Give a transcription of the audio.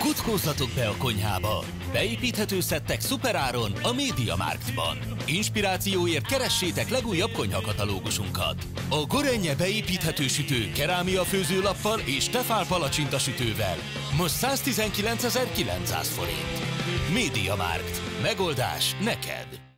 Kuckózzatok be a konyhába! Beépíthető szettek szuperáron a MediaMarktban. Inspirációért keressétek legújabb konyhakatalógusunkat. A Gorenje beépíthető sütő kerámia főzőlappal és tefál palacsinta sütővel most 119.900 forint. MediaMarkt. Megoldás neked!